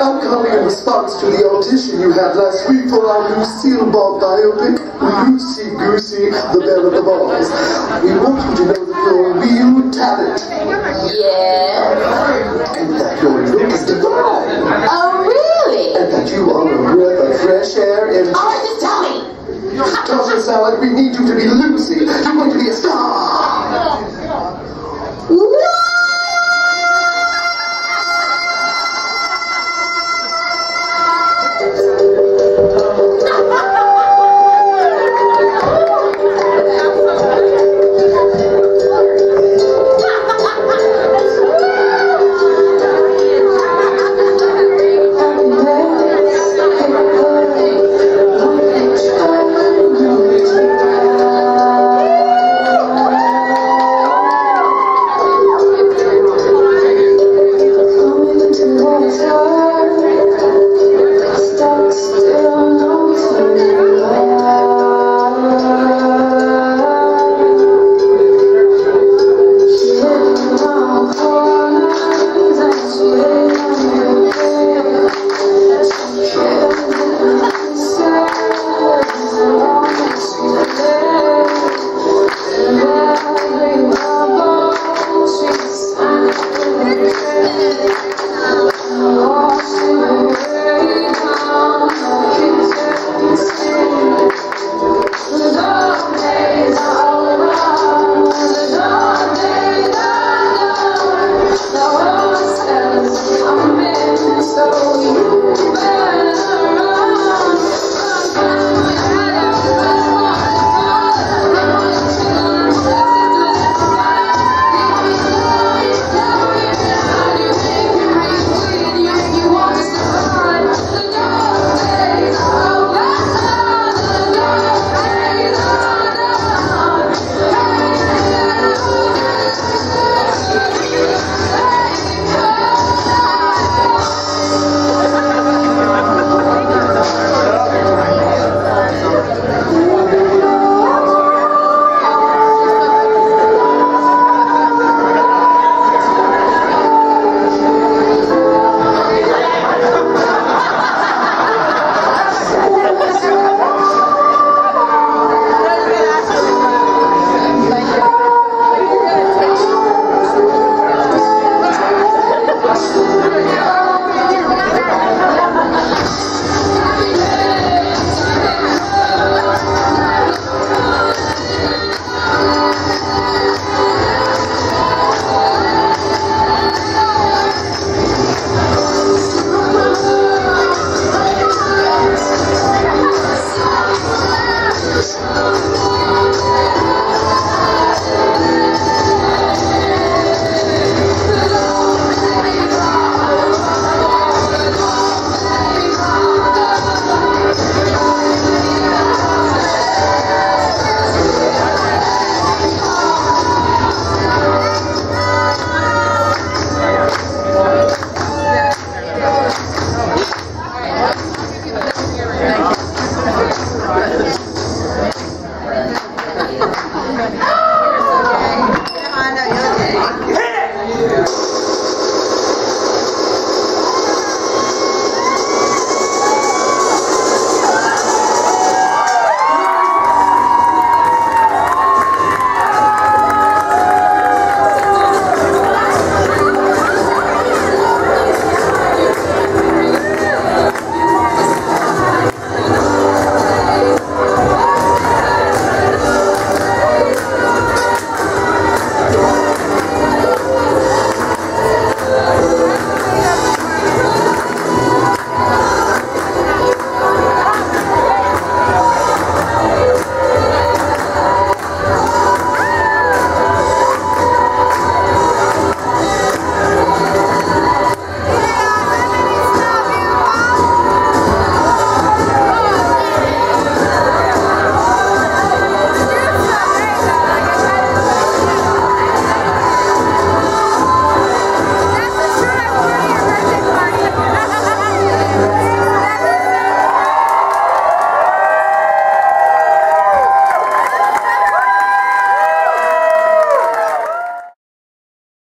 I'm calling in response to the audition you had last week for our Lucille Ball biopic, Lucy Goosey, the Belle of the Balls. We want you to know that you're a real talent. Yeah. And that your look is divine. Oh, really? And that you are a breath of fresh air and... All right, just tell me. Tasha Salade, we need you to be Lucy. You're going to be a star.